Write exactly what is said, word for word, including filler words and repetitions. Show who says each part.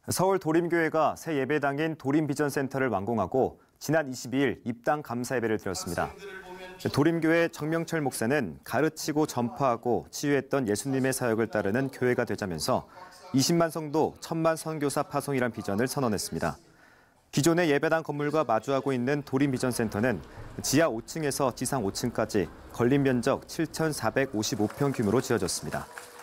Speaker 1: 서울 도림교회가 새 예배당인 도림비전센터를 완공하고 지난 이십이일 입당 감사 예배를 드렸습니다. 도림교회 정명철 목사는 가르치고 전파하고 치유했던 예수님의 사역을 따르는 교회가 되자면서 이십만 성도, 천만 선교사 파송이란 비전을 선언했습니다. 기존의 예배당 건물과 마주하고 있는 도림비전센터는 지하 오 층에서 지상 오 층까지 건립 면적 칠천사백오십오 평 규모로 지어졌습니다.